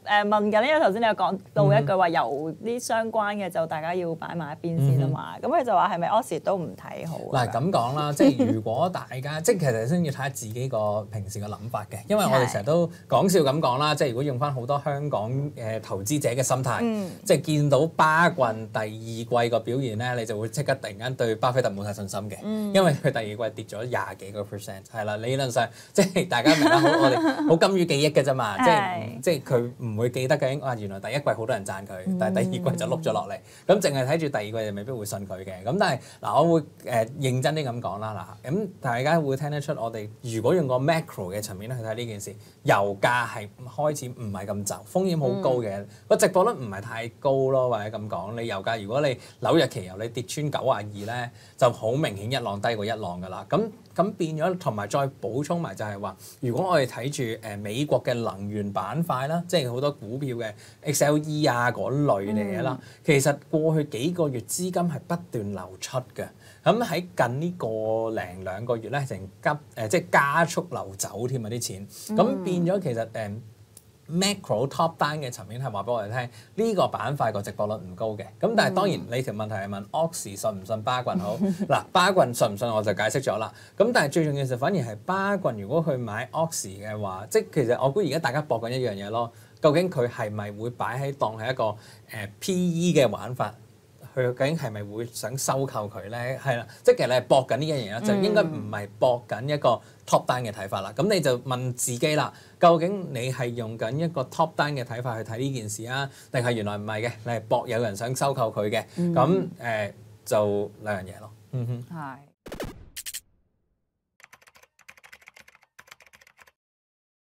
問緊，因為頭先你有講到一句話，由啲相關嘅就大家要擺埋一邊先啊嘛。咁佢就話係咪 Oxy 都唔睇好？ 嗱咁講啦，即係如果大家即係其實先要睇下自己個平時嘅諗法嘅，因為我哋成日都講笑咁講啦，即係如果用翻好多香港投資者嘅心態，即係見到巴郡第二季個表現咧，你就會即刻突然間對巴菲特冇晒信心嘅，因為佢第二季跌咗20幾個 percent， 係啦，理論上即係大家明啦，我哋好金於記憶嘅啫嘛，即係佢唔會記得嘅，原來第一季好多人讚佢，但係第二季就碌咗落嚟，咁淨係睇住第二季就未必會信佢嘅。咁但係嗱，我會認真啲咁講啦，嗱，咁大家會聽得出我哋如果用個 macro 嘅層面去睇呢件事，油價係開始唔係咁就，風險好高嘅，個值博率唔係太高咯，或者咁講，你油價如果你紐約期油你跌穿92咧，就好明顯一浪低過一浪㗎啦。咁變咗，同埋再補充埋就係話，如果我哋睇住美國嘅能源板塊啦，即係好多股票嘅 XLE 啊嗰類嘅嘢啦，其實過去幾個月資金係不斷流出嘅。咁喺近呢個零兩個月咧，成即係加速流走添啊啲錢。咁變咗其實macro top down 嘅層面係話俾我哋聽，呢個板塊個值博率唔高嘅。咁但係當然你條問題係問 Oxy 信唔信巴郡好？嗱，巴郡信唔信我就解釋咗啦。咁但係最重要就反而係巴郡如果去買 Oxy 嘅話，即係其實我估而家大家搏緊一樣嘢咯。究竟佢係咪會擺喺當係一個PE 嘅玩法？佢究竟係咪會想收購佢咧？係啦，即係其實你係搏緊呢樣嘢啦，就應該唔係搏緊一個 top down 嘅睇法啦。咁你就問自己啦，究竟你係用緊一個 top down 嘅睇法去睇呢件事啊，定係原來唔係嘅？你係搏有人想收購佢嘅？咁就兩樣嘢咯。係。